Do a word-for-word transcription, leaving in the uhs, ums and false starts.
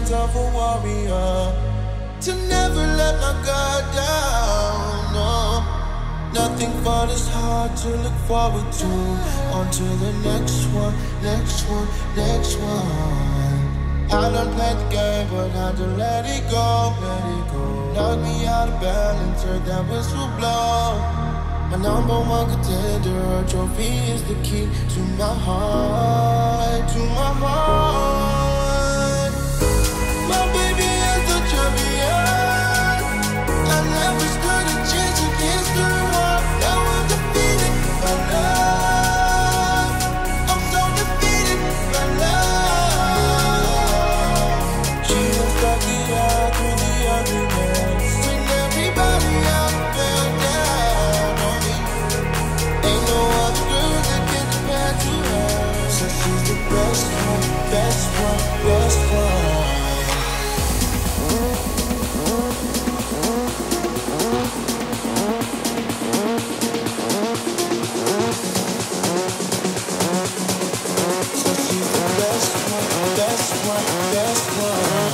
signs of a warrior. To never let my guard down, no. Nothing fun is hard to look forward to. On to the next one, next one, next one. I done played the game, but I had to let it go, let it go. Knock me out of balance, heard that whistle blow. My number one contender, a trophy is the key to my heart, to my heart. My baby is the champion. I never stood a chance against her heart. Now I'm defeated by love. I'm so defeated by love. She was cocky out through the arguments, when everybody else fell down on me. Ain't no other girl that can compare to her. So she's the best one, best one, best one. So she's the best one, best one, best one.